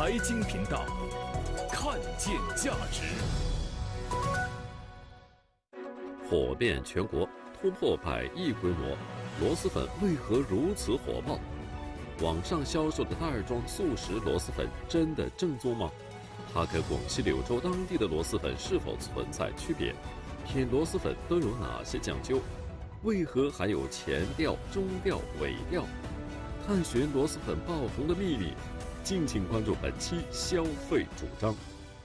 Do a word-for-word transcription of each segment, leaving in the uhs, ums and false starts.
财经频道，看见价值。 火遍全国，突破百亿规模，螺蛳粉为何如此火爆？网上销售的袋儿装速食螺蛳粉真的正宗吗？它跟广西柳州当地的螺蛳粉是否存在区别？品螺蛳粉都有哪些讲究？为何还有前调、中调、尾调？探寻螺蛳粉爆红的秘密，敬请关注本期消费主张。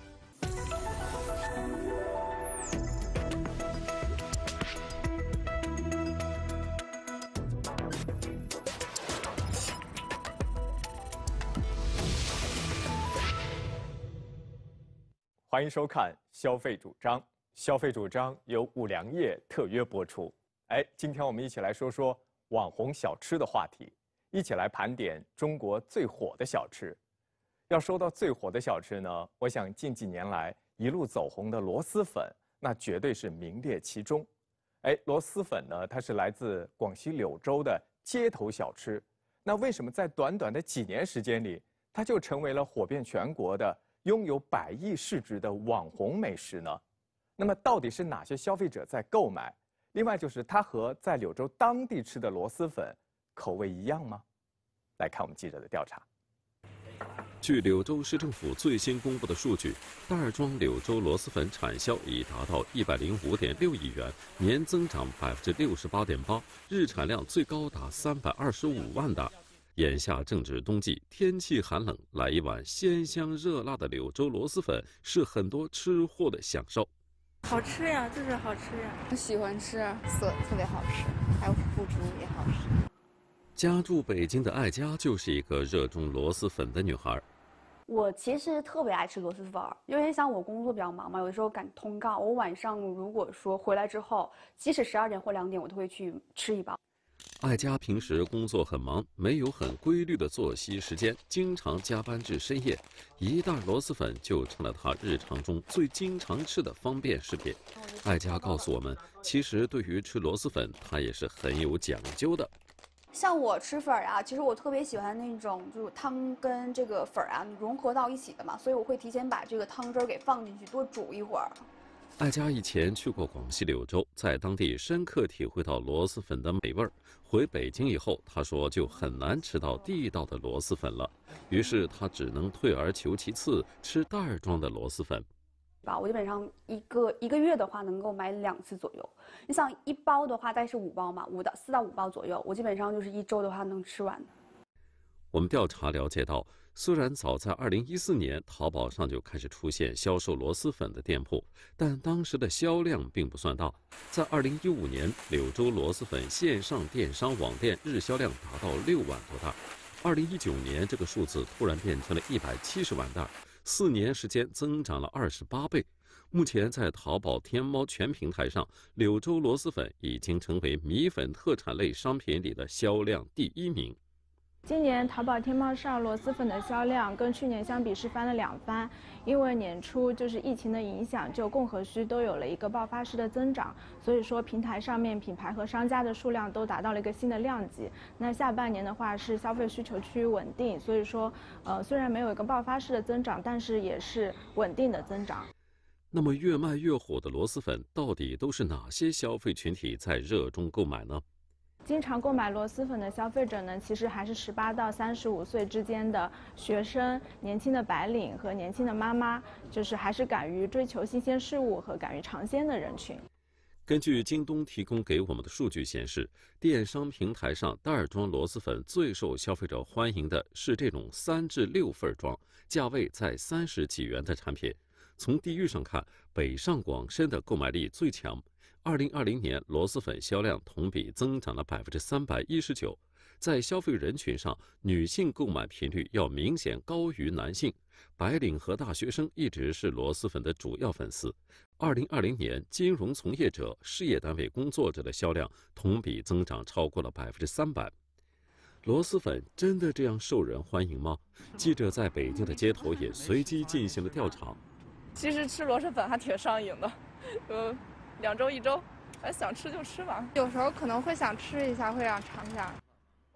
欢迎收看《消费主张》，消费主张由五粮液特约播出。哎，今天我们一起来说说网红小吃的话题，一起来盘点中国最火的小吃。要说到最火的小吃呢，我想近几年来一路走红的螺蛳粉，那绝对是名列其中。哎，螺蛳粉呢，它是来自广西柳州的街头小吃。那为什么在短短的几年时间里，它就成为了火遍全国的、拥有百亿市值的网红美食呢？那么到底是哪些消费者在购买？另外就是它和在柳州当地吃的螺蛳粉口味一样吗？来看我们记者的调查。 据柳州市政府最新公布的数据，袋儿装柳州螺蛳粉产销已达到一百零五点六亿元，年增长百分之六十八点八，日产量最高达三百二十五万袋。眼下正值冬季，天气寒冷，来一碗鲜香热辣的柳州螺蛳粉是很多吃货的享受。 好吃呀，就是好吃呀！ 我喜欢吃，色特别好吃，还有腐竹也好吃。 家住北京的艾佳就是一个热衷螺蛳粉的女孩。 我其实特别爱吃螺蛳粉，因为像我工作比较忙嘛，有的时候赶通告，我晚上如果说回来之后，即使十二点或两点，我都会去吃一包。 艾佳平时工作很忙，没有很规律的作息时间，经常加班至深夜，一袋螺蛳粉就成了她日常中最经常吃的方便食品。艾佳告诉我们，其实对于吃螺蛳粉，她也是很有讲究的。 像我吃粉啊，其实我特别喜欢那种就是汤跟这个粉啊融合到一起的嘛，所以我会提前把这个汤汁儿给放进去，多煮一会儿。 艾佳以前去过广西柳州，在当地深刻体会到螺蛳粉的美味儿。回北京以后，她说就很难吃到地道的螺蛳粉了，于是她只能退而求其次，吃袋儿装的螺蛳粉。 吧，我基本上一个一个月的话能够买两次左右。你像一包的话，大概是五包嘛，五到四到五包左右，我基本上就是一周的话能吃完。 我们调查了解到，虽然早在二零一四年淘宝上就开始出现销售螺蛳粉的店铺，但当时的销量并不算大。在二零一五年，柳州螺蛳粉线上电商网店日销量达到六万多袋。二零一九年，这个数字突然变成了一百七十万袋，四年时间增长了二十八倍。目前在淘宝、天猫全平台上，柳州螺蛳粉已经成为米粉特产类商品里的销量第一名。 今年淘宝、天猫上螺蛳粉的销量跟去年相比是翻了两番，因为年初就是疫情的影响，就供和需都有了一个爆发式的增长，所以说平台上面品牌和商家的数量都达到了一个新的量级。那下半年的话是消费需求趋于稳定，所以说呃虽然没有一个爆发式的增长，但是也是稳定的增长。 那么越卖越火的螺蛳粉到底都是哪些消费群体在热衷购买呢？ 经常购买螺蛳粉的消费者呢，其实还是十八到三十五岁之间的学生、年轻的白领和年轻的妈妈，就是还是敢于追求新鲜事物和敢于尝鲜的人群。 根据京东提供给我们的数据显示，电商平台上袋儿装螺蛳粉最受消费者欢迎的是这种三至六份装，价位在三十几元的产品。从地域上看，北上广深的购买力最强。二零二零年，螺蛳粉销量同比增长了百分之三百一十九。在消费人群上，女性购买频率要明显高于男性，白领和大学生一直是螺蛳粉的主要粉丝。二零二零年，金融从业者、事业单位工作者的销量同比增长超过了百分之三百。螺蛳粉真的这样受人欢迎吗？记者在北京的街头也随机进行了调查。 其实吃螺蛳粉还挺上瘾的，呃，两周一周，哎，想吃就吃吧。 有时候可能会想吃一下，会想尝一下。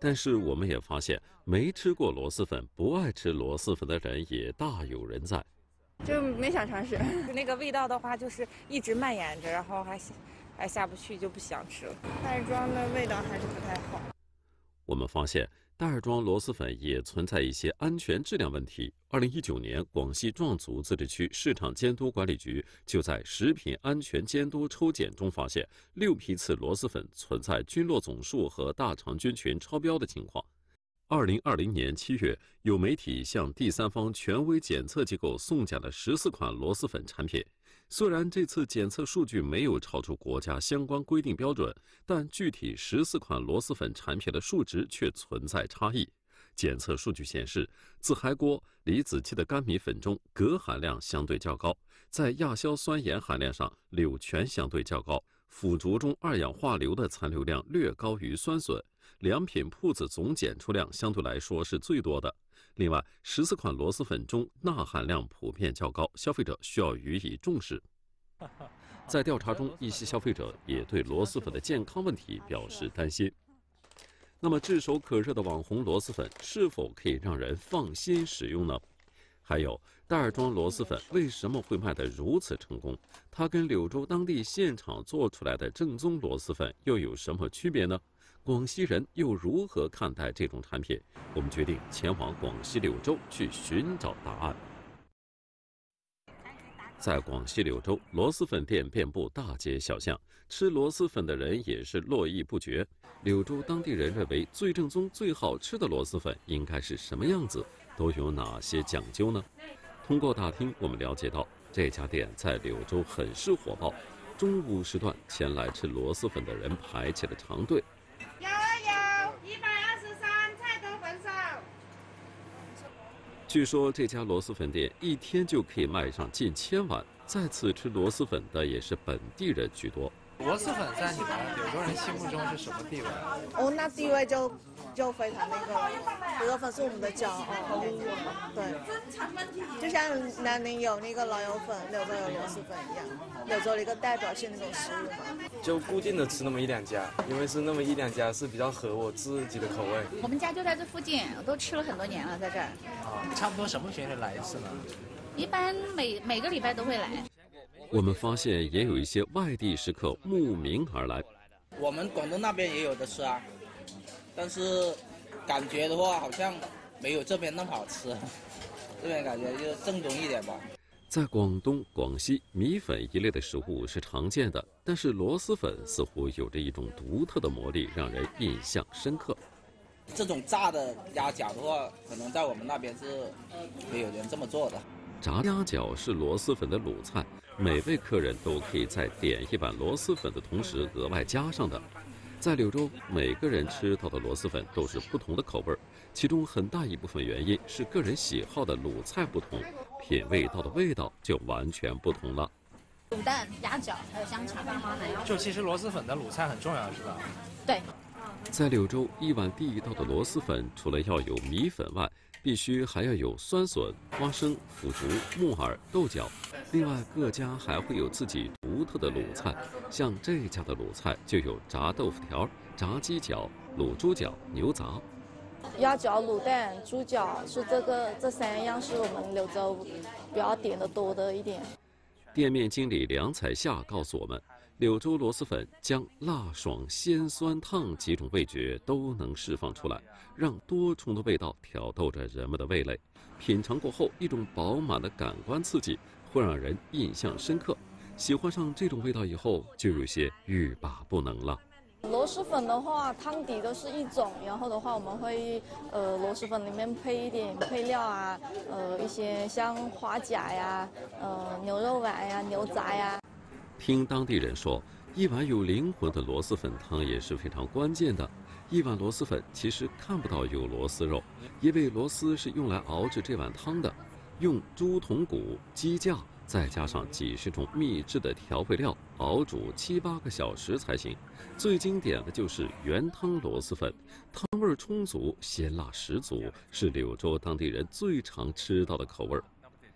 但是我们也发现，没吃过螺蛳粉、不爱吃螺蛳粉的人也大有人在。 就没想尝试。 那个味道的话，就是一直蔓延着，然后还还下不去，就不想吃了。 袋装的味道还是不太好。 我们发现，袋装螺蛳粉也存在一些安全质量问题。二零一九年，广西壮族自治区市场监督管理局就在食品安全监督抽检中发现，六批次螺蛳粉存在菌落总数和大肠菌群超标的情况。二零二零年七月，有媒体向第三方权威检测机构送检了十四款螺蛳粉产品。虽然这次检测数据没有超出国家相关规定标准，但具体十四款螺蛳粉产品的数值却存在差异。检测数据显示，自嗨锅、离子器的干米粉中镉含量相对较高，在亚硝酸盐含量上柳醛相对较高，腐竹中二氧化硫的残留量略高于酸笋。良品铺子总检出量相对来说是最多的。另外，十四款螺蛳粉中钠含量普遍较高，消费者需要予以重视。在调查中，一些消费者也对螺蛳粉的健康问题表示担心。那么，炙手可热的网红螺蛳粉是否可以让人放心使用呢？还有，袋装螺蛳粉为什么会卖得如此成功？它跟柳州当地现场做出来的正宗螺蛳粉又有什么区别呢？广西人又如何看待这种产品？我们决定前往广西柳州去寻找答案。在广西柳州，螺蛳粉店遍布大街小巷，吃螺蛳粉的人也是络绎不绝。柳州当地人认为最正宗、最好吃的螺蛳粉应该是什么样子？都有哪些讲究呢？通过打听，我们了解到这家店在柳州很是火爆，中午时段前来吃螺蛳粉的人排起了长队。 有啊有，一百二十三，菜头粉少。 据说这家螺蛳粉店一天就可以卖上近千碗，再次吃螺蛳粉的也是本地人居多。 螺蛳粉在你们柳州人心目中是什么地位？ 哦，那地位就就非常那个，螺蛳粉是我们的骄傲。对，就像南宁有那个老友粉，柳州有螺蛳粉一样，柳州的一个代表性那种食物嘛。 就固定的吃那么一两家，因为是那么一两家是比较合我自己的口味。 我们家就在这附近，我都吃了很多年了，在这儿。 啊，差不多什么频率来一次呢？ 一般每每个礼拜都会来。 我们发现也有一些外地食客慕名而来。 我们广东那边也有的吃啊，但是感觉的话好像没有这边那么好吃，这边感觉就正宗一点吧。 在广东、广西，米粉一类的食物是常见的，但是螺蛳粉似乎有着一种独特的魔力，让人印象深刻。 这种炸的鸭脚的话，可能在我们那边是没有人这么做的。 炸鸭脚是螺蛳粉的鲁菜，每位客人都可以在点一碗螺蛳粉的同时额外加上的。在柳州，每个人吃到的螺蛳粉都是不同的口味，其中很大一部分原因是个人喜好的鲁菜不同，品味到的味道就完全不同了。 卤蛋、鸭脚还有香肠。 就其实螺蛳粉的鲁菜很重要，是吧？ 对。 在柳州，一碗地道的螺蛳粉除了要有米粉外，必须还要有酸笋、花生、腐竹、木耳、豆角。另外，各家还会有自己独特的鲁菜，像这家的鲁菜就有炸豆腐条、炸鸡脚、卤猪脚、牛杂。 鸭脚、卤蛋、猪脚是这个这三样是我们柳州比较点的多的一点。 店面经理梁彩夏告诉我们，柳州螺蛳粉将辣、爽、鲜、酸、烫几种味觉都能释放出来，让多重的味道挑逗着人们的味蕾。品尝过后，一种饱满的感官刺激会让人印象深刻。喜欢上这种味道以后，就有些欲罢不能了。 螺蛳粉的话，汤底都是一种，然后的话我们会呃螺蛳粉里面配一点配料啊，呃一些像花甲呀、呃牛肉丸呀、牛杂呀。 听当地人说，一碗有灵魂的螺蛳粉汤也是非常关键的。一碗螺蛳粉其实看不到有螺丝肉，因为螺丝是用来熬制这碗汤的，用猪筒骨、鸡架，再加上几十种秘制的调味料，熬煮七八个小时才行。最经典的就是原汤螺蛳粉，汤味充足，鲜辣十足，是柳州当地人最常吃到的口味。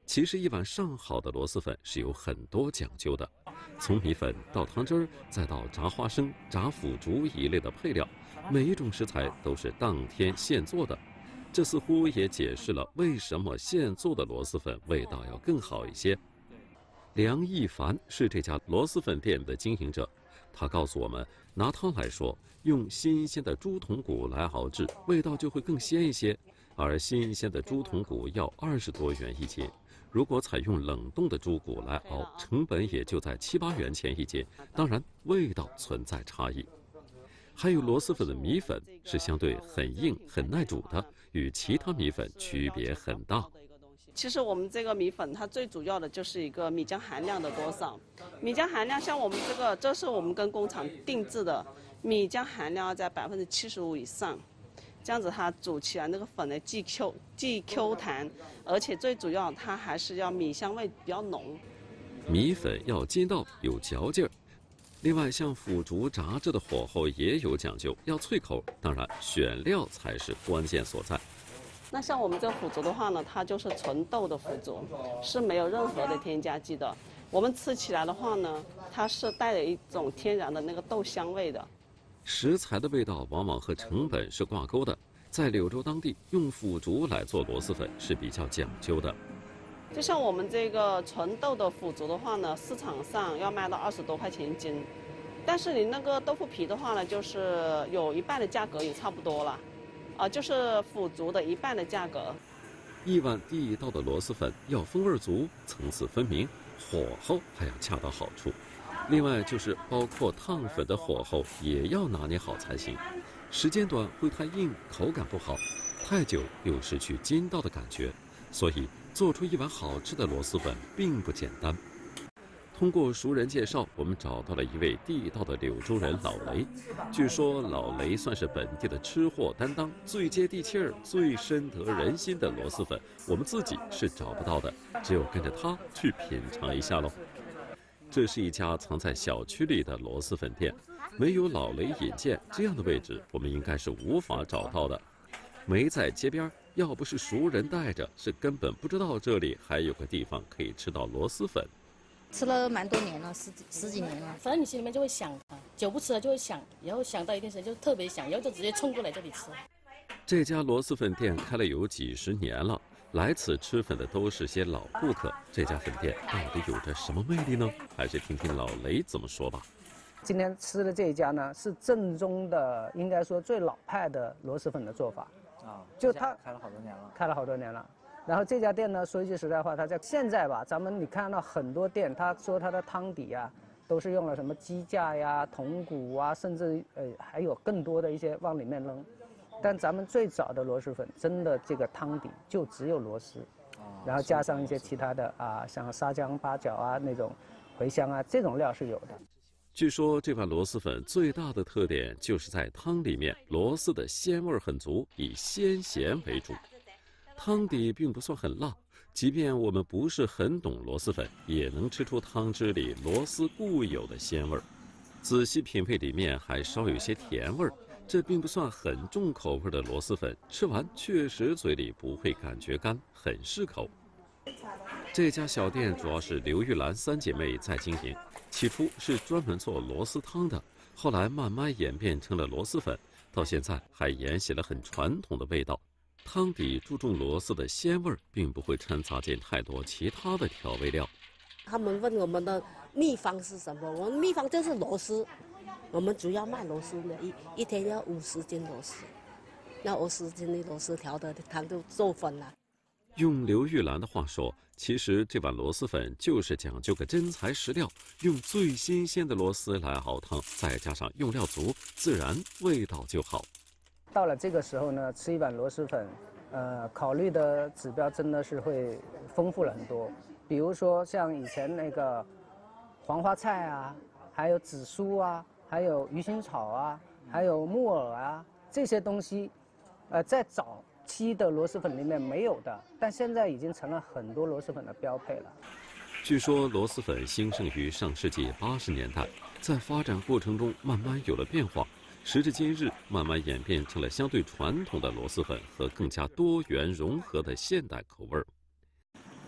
其实，一碗上好的螺蛳粉是有很多讲究的，从米粉到汤汁儿，再到炸花生、炸腐竹一类的配料，每一种食材都是当天现做的。这似乎也解释了为什么现做的螺蛳粉味道要更好一些。梁一凡是这家螺蛳粉店的经营者，他告诉我们，拿汤来说，用新鲜的猪筒骨来熬制，味道就会更鲜一些，而新鲜的猪筒骨要二十多元一斤。如果采用冷冻的猪骨来熬，成本也就在七八元钱一斤，当然味道存在差异。还有螺蛳粉的米粉是相对很硬很耐煮的，与其他米粉区别很大。 其实我们这个米粉它最主要的就是一个米浆含量的多少。米浆含量像我们这个，这是我们跟工厂定制的，米浆含量要在百分之七十五以上。这样子它煮起来那个粉呢，既 Q 既 Q 弹，而且最主要它还是要米香味比较浓。 米粉要筋道有嚼劲儿，另外像腐竹炸制的火候也有讲究，要脆口。当然，选料才是关键所在。 那像我们这个腐竹的话呢，它就是纯豆的腐竹，是没有任何的添加剂的。我们吃起来的话呢，它是带有一种天然的那个豆香味的。 食材的味道往往和成本是挂钩的，在柳州当地用腐竹来做螺蛳粉是比较讲究的。 就像我们这个纯豆的腐竹的话呢，市场上要卖到二十多块钱一斤，但是你那个豆腐皮的话呢，就是有一半的价格也差不多了，啊，就是腐竹的一半的价格。 一碗地道的螺蛳粉要风味足，层次分明，火候还要恰到好处。另外就是包括烫粉的火候也要拿捏好才行，时间短会太硬，口感不好；太久又失去筋道的感觉。所以做出一碗好吃的螺蛳粉并不简单。通过熟人介绍，我们找到了一位地道的柳州人老雷。据说老雷算是本地的吃货担当，最接地气儿、最深得人心的螺蛳粉，我们自己是找不到的，只有跟着他去品尝一下喽。这是一家藏在小区里的螺蛳粉店，没有老雷引荐，这样的位置我们应该是无法找到的。没在街边，要不是熟人带着，是根本不知道这里还有个地方可以吃到螺蛳粉。 吃了蛮多年了，十几十几年了。反正你心里面就会想啊，久不吃了就会想，然后想到一定时间就特别想，然后就直接冲过来这里吃。 这家螺蛳粉店开了有几十年了，来此吃粉的都是些老顾客。这家粉店到底有着什么魅力呢？还是听听老雷怎么说吧。 今天吃的这一家呢，是正宗的，应该说最老派的螺蛳粉的做法。啊，就它开了好多年了， 开了好多年了。然后这家店呢，说一句实在话，它在现在吧，咱们你看到很多店，他说它的汤底啊，都是用了什么鸡架呀、筒骨啊，甚至呃还有更多的一些往里面扔。但咱们最早的螺蛳粉，真的这个汤底就只有螺蛳，然后加上一些其他的啊，像沙姜、八角啊那种茴香啊，这种料是有的。 据说这碗螺蛳粉最大的特点就是在汤里面，螺丝的鲜味很足，以鲜咸为主。汤底并不算很辣，即便我们不是很懂螺蛳粉，也能吃出汤汁里螺丝固有的鲜味。仔细品味里面还稍有些甜味儿，这并不算很重口味的螺蛳粉，吃完确实嘴里不会感觉干，很适口。这家小店主要是刘玉兰三姐妹在经营，起初是专门做螺丝汤的，后来慢慢演变成了螺蛳粉，到现在还沿袭了很传统的味道。汤底注重螺丝的鲜味，并不会掺杂进太多其他的调味料。 他们问我们的秘方是什么，我们秘方就是螺丝，我们主要卖螺丝的，一一天要五十斤螺丝，要五十斤的螺丝调的汤就做粉了。 用刘玉兰的话说，其实这碗螺蛳粉就是讲究个真材实料，用最新鲜的螺丝来熬汤，再加上用料足，自然味道就好。 到了这个时候呢，吃一碗螺蛳粉，呃，考虑的指标真的是会丰富了很多。比如说像以前那个黄花菜啊，还有紫苏啊，还有鱼腥草啊，还有木耳啊，这些东西，呃，在早期的螺蛳粉里面没有的，但现在已经成了很多螺蛳粉的标配了。 据说螺蛳粉兴盛于上世纪八十年代，在发展过程中慢慢有了变化。时至今日，慢慢演变成了相对传统的螺蛳粉和更加多元融合的现代口味。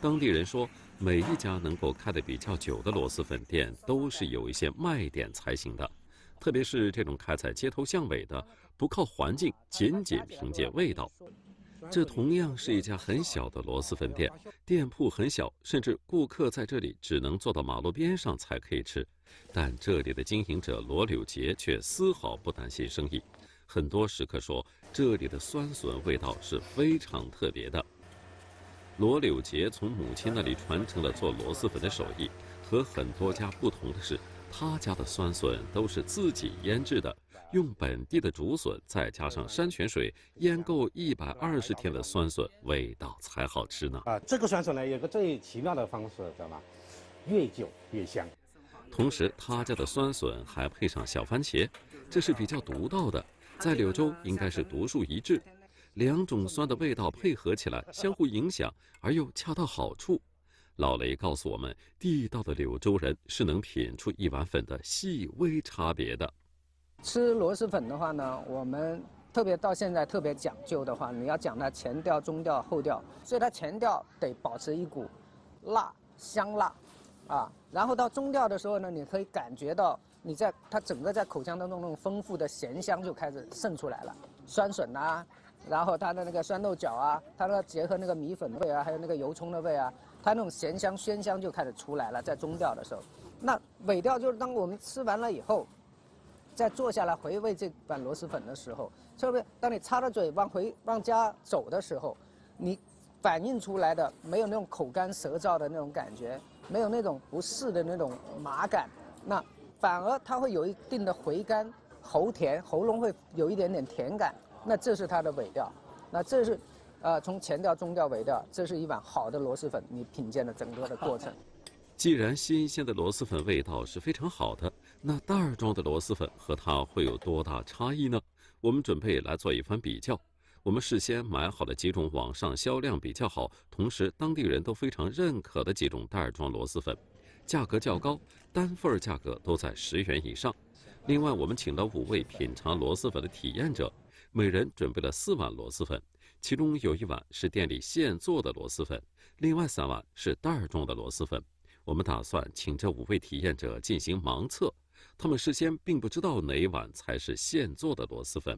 当地人说，每一家能够开得比较久的螺蛳粉店都是有一些卖点才行的，特别是这种开在街头巷尾的，不靠环境，仅仅凭借味道。这同样是一家很小的螺蛳粉店，店铺很小，甚至顾客在这里只能坐到马路边上才可以吃。但这里的经营者罗柳杰却丝毫不担心生意，很多食客说这里的酸笋味道是非常特别的。罗柳杰从母亲那里传承了做螺蛳粉的手艺，和很多家不同的是，他家的酸笋都是自己腌制的，用本地的竹笋再加上山泉水腌够一百二十天的酸笋，味道才好吃呢。 啊，这个酸笋呢有个最奇妙的方式，知道吗？越久越香。 同时，他家的酸笋还配上小番茄，这是比较独到的，在柳州应该是独树一帜。两种酸的味道配合起来，相互影响而又恰到好处。老雷告诉我们，地道的柳州人是能品出一碗粉的细微差别的。 吃螺蛳粉的话呢，我们特别到现在特别讲究的话，你要讲它前调、中调、后调，所以它前调得保持一股辣香辣，啊，然后到中调的时候呢，你可以感觉到你在它整个在口腔当中那种丰富的咸香就开始渗出来了，酸笋啊，然后它的那个酸豆角啊，它那个结合那个米粉的味啊，还有那个油葱的味啊，它那种咸香鲜香就开始出来了，在中调的时候，那尾调就是当我们吃完了以后。再坐下来回味这碗螺蛳粉的时候，特别当你插着嘴往回往家走的时候，你反映出来的没有那种口干舌燥的那种感觉，没有那种不适的那种麻感，那反而它会有一定的回甘、喉甜，喉咙会有一点点甜感，那这是它的尾调，那这是，呃，从前调、中调、尾调，这是一碗好的螺蛳粉，你品鉴的整个的过程。 既然新鲜的螺蛳粉味道是非常好的，那袋儿装的螺蛳粉和它会有多大差异呢？我们准备来做一番比较。我们事先买好了几种网上销量比较好，同时当地人都非常认可的几种袋儿装螺蛳粉，价格较高，单份价格都在十元以上。另外，我们请了五位品尝螺蛳粉的体验者，每人准备了四碗螺蛳粉，其中有一碗是店里现做的螺蛳粉，另外三碗是袋儿装的螺蛳粉。我们打算请这五位体验者进行盲测，他们事先并不知道哪一碗才是现做的螺蛳粉。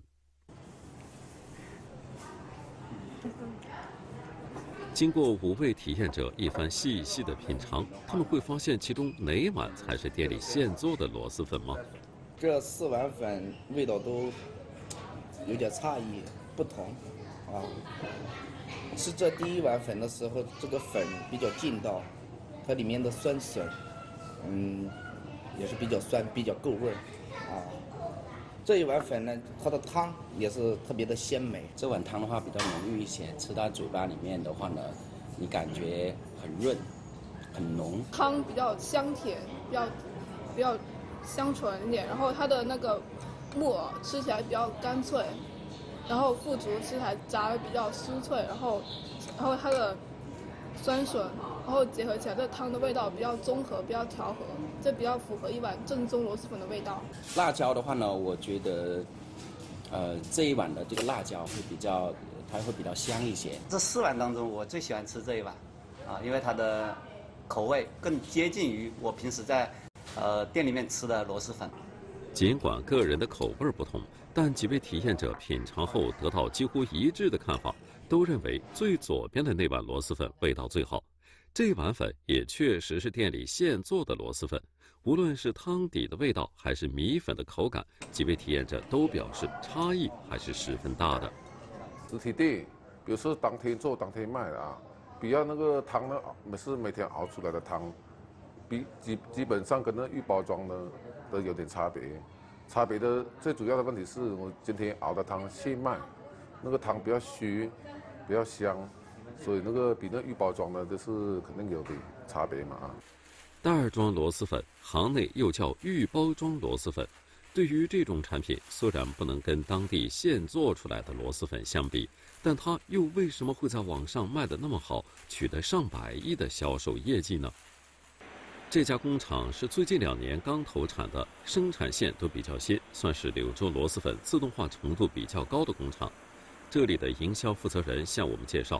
经过五位体验者一番细细的品尝，他们会发现其中哪一碗才是店里现做的螺蛳粉吗？ 这四碗粉味道都有点差异不同啊。吃这第一碗粉的时候，这个粉比较劲道。它里面的酸笋，嗯，也是比较酸，比较够味儿，啊。这一碗粉呢，它的汤也是特别的鲜美。 这碗汤的话比较浓郁一些，吃到嘴巴里面的话呢，你感觉很润，很浓。 汤比较香甜，比较比较香醇一点，然后它的那个木耳吃起来比较干脆，然后腐竹吃起来炸的比较酥脆，然后然后它的酸笋。然后结合起来，这汤的味道比较综合，比较调和，这比较符合一碗正宗螺蛳粉的味道。 辣椒的话呢，我觉得，呃，这一碗的这个辣椒会比较，它会比较香一些。 这四碗当中，我最喜欢吃这一碗，啊，因为它的口味更接近于我平时在，呃，店里面吃的螺蛳粉。 尽管个人的口味不同，但几位体验者品尝后得到几乎一致的看法，都认为最左边的那碗螺蛳粉味道最好。这碗粉也确实是店里现做的螺蛳粉，无论是汤底的味道还是米粉的口感，几位体验者都表示差异还是十分大的。 实体店有时候当天做当天卖的啊，比较那个汤呢，是每天熬出来的汤，比基基本上跟那预包装呢都有点差别。差别的最主要的问题是我今天熬的汤现卖，那个汤比较虚，比较香。所以那个比那预包装的，就是肯定有点差别嘛啊。 袋儿装螺蛳粉，行内又叫预包装螺蛳粉。对于这种产品，虽然不能跟当地现做出来的螺蛳粉相比，但它又为什么会在网上卖得那么好，取得上百亿的销售业绩呢？这家工厂是最近两年刚投产的，生产线都比较新，算是柳州螺蛳粉自动化程度比较高的工厂。这里的营销负责人向我们介绍，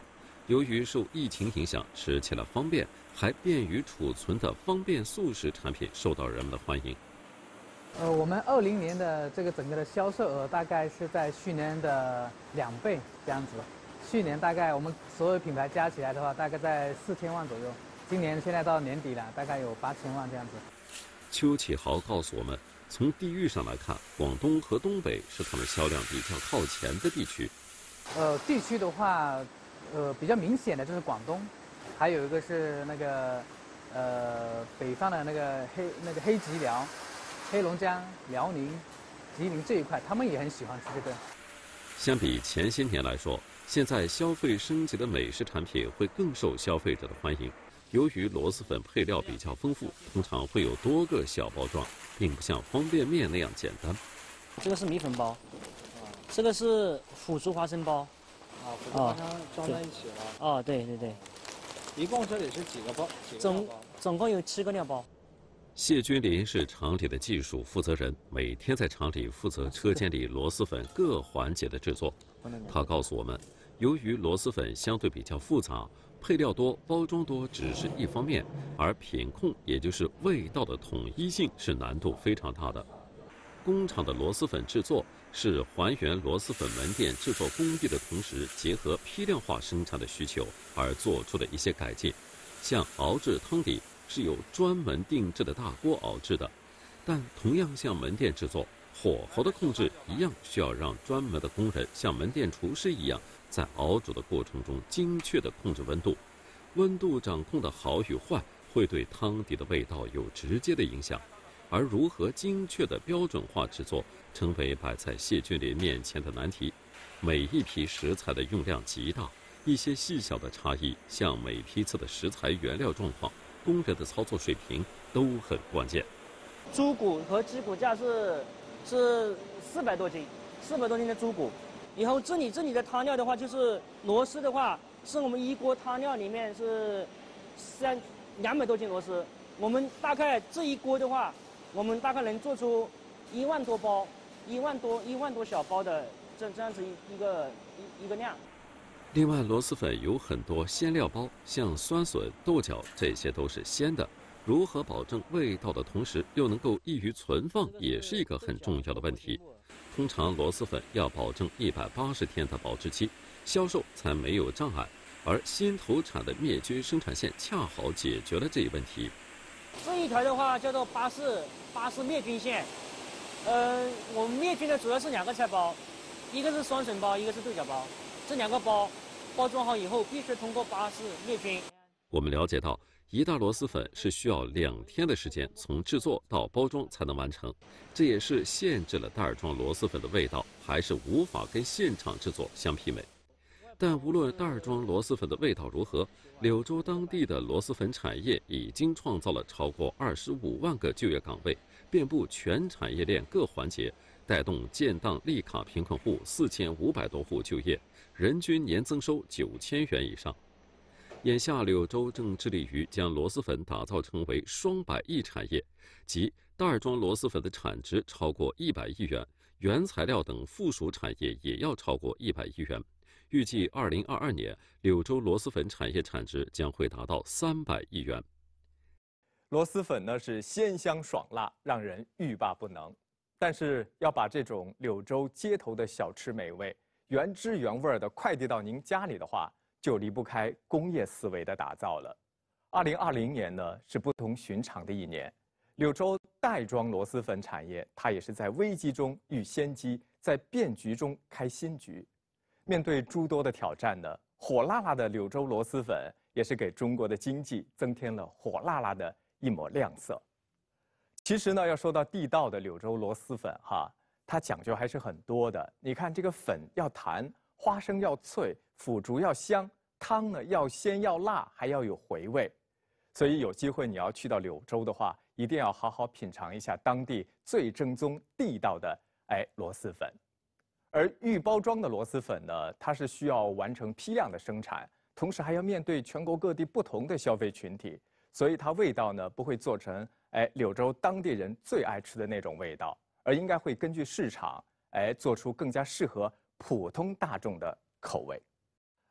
由于受疫情影响，吃起来方便还便于储存的方便速食产品受到人们的欢迎。 呃，我们二零年的这个整个的销售额大概是在去年的两倍这样子。去年大概我们所有品牌加起来的话，大概在四千万左右。今年现在到年底了，大概有八千万这样子。 邱启豪告诉我们，从地域上来看，广东和东北是他们销量比较靠前的地区。 呃，地区的话，呃，比较明显的就是广东，还有一个是那个呃北方的那个黑那个黑吉辽。黑龙江、辽宁、吉林这一块，他们也很喜欢吃这个。 相比前些年来说，现在消费升级的美食产品会更受消费者的欢迎。由于螺蛳粉配料比较丰富，通常会有多个小包装，并不像方便面那样简单。 这个是米粉包，这个是腐竹花生包。 啊，腐竹花生装在一起了。 哦，对对对。 一共这里是几个包？几个总总共有七个料包。 谢君林是厂里的技术负责人，每天在厂里负责车间里螺蛳粉各环节的制作。他告诉我们，由于螺蛳粉相对比较复杂，配料多、包装多只是一方面，而品控也就是味道的统一性是难度非常大的。工厂的螺蛳粉制作是还原螺蛳粉门店制作工艺的同时，结合批量化生产的需求而做出的一些改进，像熬制汤底是有专门定制的大锅熬制的，但同样像门店制作，火候的控制一样需要让专门的工人像门店厨师一样，在熬煮的过程中精确地控制温度。温度掌控的好与坏会对汤底的味道有直接的影响，而如何精确的标准化制作，成为摆在谢君林面前的难题。每一批食材的用量极大，一些细小的差异，像每批次的食材原料状况、工人的操作水平都很关键。 猪骨和鸡骨架是是四百多斤，四百多斤的猪骨。以后这里这里的汤料的话，就是螺丝的话，是我们一锅汤料里面是三两百多斤螺丝。我们大概这一锅的话，我们大概能做出一万多包，一万多一万多小包的这这样子一一个一一个量。 另外，螺蛳粉有很多鲜料包，像酸笋、豆角，这些都是鲜的。如何保证味道的同时又能够易于存放，也是一个很重要的问题。通常螺蛳粉要保证一百八十天的保质期，销售才没有障碍。而新投产的灭菌生产线恰好解决了这一问题。 这一条的话叫做巴氏巴氏灭菌线。呃，我们灭菌的主要是两个菜包，一个是酸笋包，一个是豆角包。这两个包包装好以后，必须通过巴氏灭菌。 我们了解到，一袋螺蛳粉是需要两天的时间从制作到包装才能完成，这也是限制了袋装螺蛳粉的味道，还是无法跟现场制作相媲美。但无论袋装螺蛳粉的味道如何，柳州当地的螺蛳粉产业已经创造了超过二十五万个就业岗位，遍布全产业链各环节，带动建档立卡贫困户四千五百多户就业，人均年增收九千元以上。眼下，柳州正致力于将螺蛳粉打造成为双百亿产业，即袋装螺蛳粉的产值超过一百亿元，原材料等附属产业也要超过一百亿元。预计二零二二年，柳州螺蛳粉产业产值将会达到三百亿元。 螺蛳粉呢是鲜香爽辣，让人欲罢不能。但是要把这种柳州街头的小吃美味原汁原味的快递到您家里的话，就离不开工业思维的打造了。二零二零年呢是不同寻常的一年，柳州袋装螺蛳粉产业它也是在危机中遇先机，在变局中开新局。面对诸多的挑战呢，火辣辣的柳州螺蛳粉也是给中国的经济增添了火辣辣的一抹亮色。其实呢，要说到地道的柳州螺蛳粉哈，它讲究还是很多的。你看这个粉要弹，花生要脆，腐竹要香，汤呢要鲜要辣，还要有回味。所以有机会你要去到柳州的话，一定要好好品尝一下当地最正宗地道的哎螺蛳粉。而预包装的螺蛳粉呢，它是需要完成批量的生产，同时还要面对全国各地不同的消费群体，所以它味道呢不会做成哎柳州当地人最爱吃的那种味道，而应该会根据市场哎做出更加适合普通大众的口味。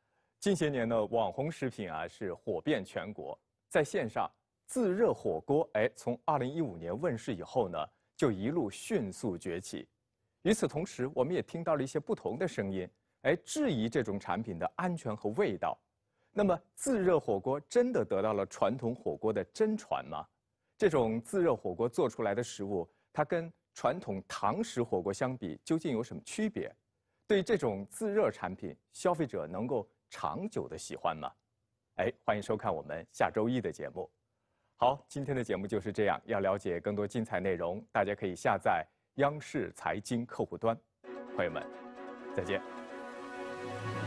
近些年呢，网红食品啊是火遍全国，在线上自热火锅，哎，从二零一五年问世以后呢，就一路迅速崛起。与此同时，我们也听到了一些不同的声音，哎，质疑这种产品的安全和味道。那么，自热火锅真的得到了传统火锅的真传吗？这种自热火锅做出来的食物，它跟传统堂食火锅相比，究竟有什么区别？对于这种自热产品，消费者能够长久的喜欢吗？哎，欢迎收看我们下周一的节目。好，今天的节目就是这样。要了解更多精彩内容，大家可以下载央视财经客户端。朋友们，再见。